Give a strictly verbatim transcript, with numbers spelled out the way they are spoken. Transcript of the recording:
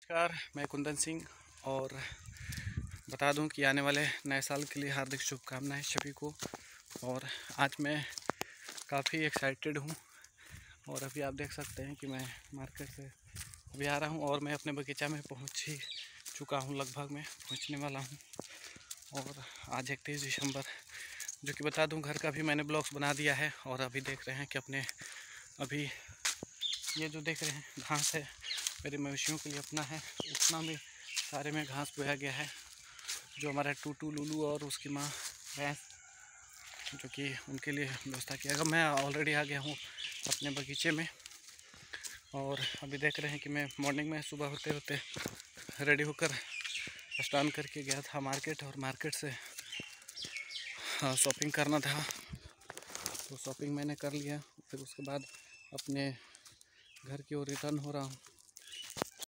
नमस्कार, मैं कुंदन सिंह और बता दूं कि आने वाले नए साल के लिए हार्दिक शुभकामनाएं सभी को। और आज मैं काफ़ी एक्साइटेड हूं और अभी आप देख सकते हैं कि मैं मार्केट से अभी आ रहा हूं और मैं अपने बगीचा में पहुंच ही चुका हूं, लगभग मैं पहुंचने वाला हूं। और आज इकतीस दिसंबर, जो कि बता दूं घर का भी मैंने ब्लॉग्स बना दिया है। और अभी देख रहे हैं कि अपने अभी ये जो देख रहे हैं घास है मेरे मवेशियों के लिए अपना है, उतना में सारे में घास बोया गया है जो हमारा टूटू लूलू और उसकी माँ भैंस, जो कि उनके लिए व्यवस्था किया गया। मैं ऑलरेडी आ गया हूँ अपने बगीचे में और अभी देख रहे हैं कि मैं मॉर्निंग में सुबह होते होते रेडी होकर स्नान करके गया था मार्केट, और मार्केट से शॉपिंग करना था तो शॉपिंग मैंने कर लिया। फिर उसके बाद अपने घर की ओर रिटर्न हो रहा हूँ।